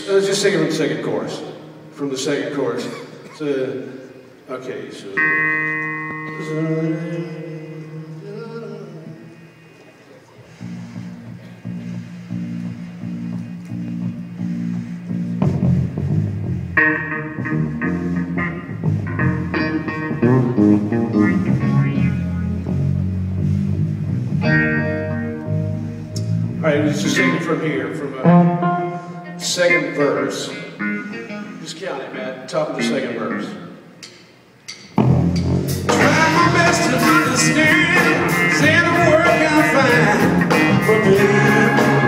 let's just sing it from the second chorus. From the second chorus. So, okay, so. All right, let's just sing it from here, from a second verse. Just count it, Matt. Top of the second verse. Try my best to understand, saying I'm working fine, but baby,